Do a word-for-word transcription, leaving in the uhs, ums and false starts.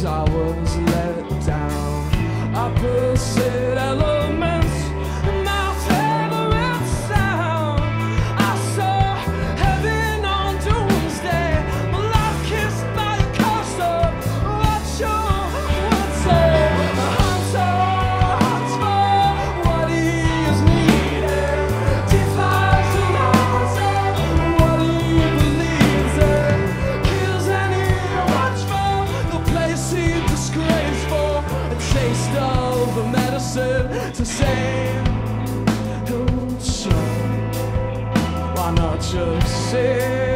I was let down. I pursued elements in my favorite sound. I saw heaven on doomsday, my life kissed by a coaster. What you would say, the hunter hunts for what he is needed, defies the laws of what he believes in, kills anyone for the place he disgraced for, a taste of the medicine to say, don't show, why not just say